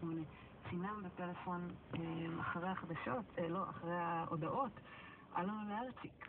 צינם בפלאפון אחרי החדשות, לא, אחרי ההודעות, אלון להרציק.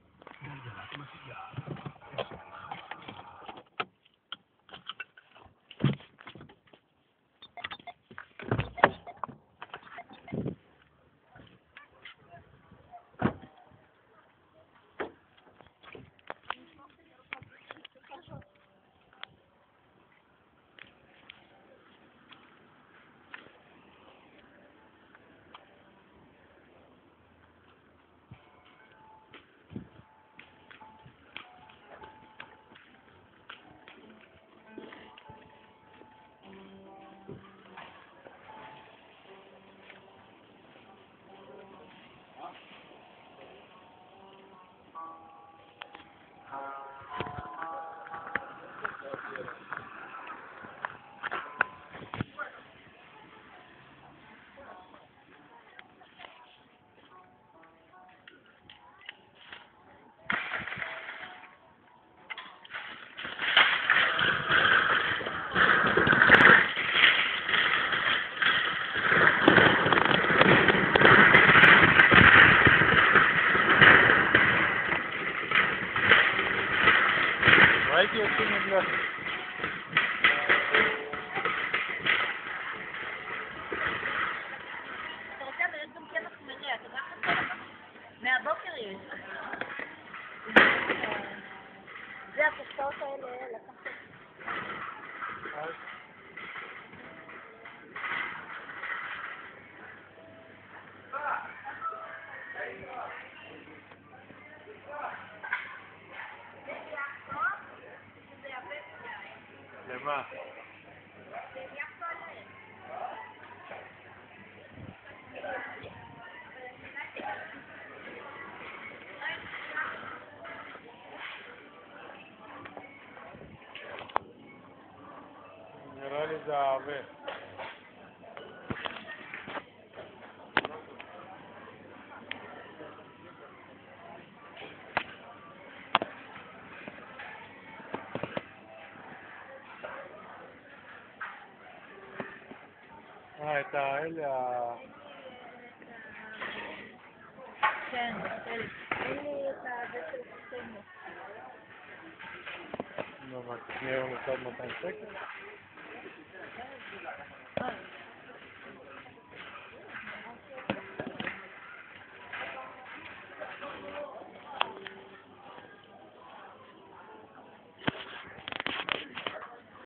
ראיתי יוצאים מבלח. אתה רוצה אבל יש גם קמח מלא, אתה רק מהבוקר יש. זה הקופסאות האלה, לקחת. למה? נראה לי זה הרבה. את האלה כן, אין לי את הזה של חסמו. נו, מה, תקנה לנו עוד 200 שקל?